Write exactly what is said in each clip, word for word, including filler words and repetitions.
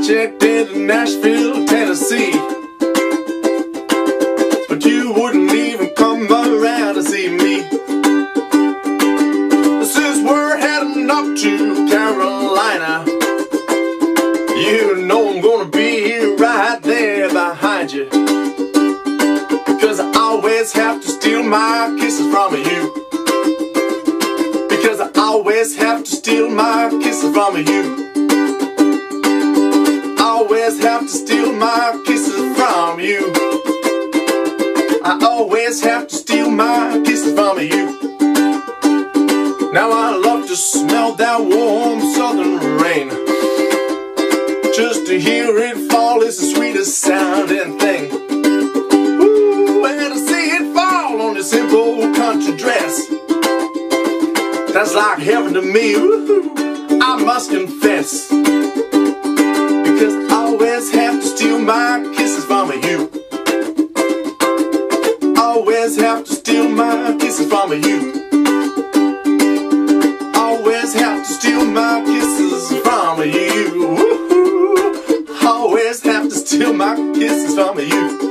checked into Nashville, Tennessee, but you wouldn't even come around to see me. Since we're heading up to Carolina, you know I'm gonna be here right there behind you, because I always have to steal my kisses from you. Because I always have to steal my kisses from you. Always have to steal my kisses from you. I always have to steal my kisses from you. Now I love to smell that warm southern rain. Just to hear it fall is the sweetest sounding thing. Ooh, and to see it fall on this simple country dress, that's like heaven to me, ooh, I must confess. Because I always have to steal my kisses from you. Always have to steal my kisses from you. Always have to steal my kisses from you. Ooh, always have to steal my kisses from you.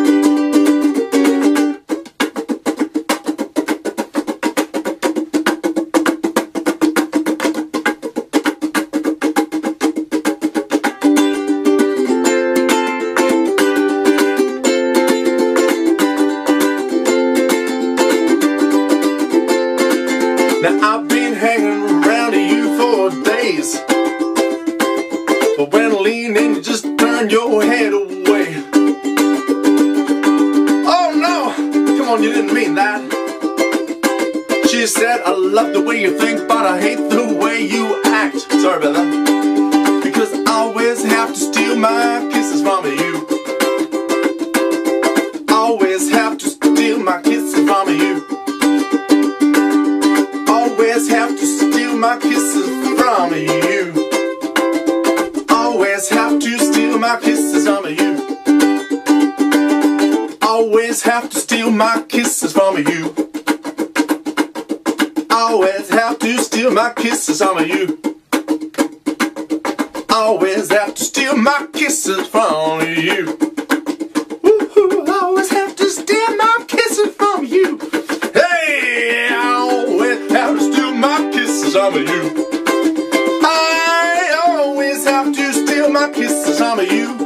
Now I've been hanging around you for days, but when I lean in you just turn your head away. Oh no, come on, you didn't mean that. She said, I love the way you think, but I hate the way you act. Sorry about that. Because I always have to steal my kisses from you. Always have to steal my kisses from you. Always have to steal my kisses from you. Always have to steal my kisses from you. Always have to steal my kisses from you. Always have to steal my kisses from you. Always have to steal my kisses from you. Woo-hoo, always have to steal my kisses from you. Hey, I always have to steal my kisses from you. I always have to steal my kisses from you.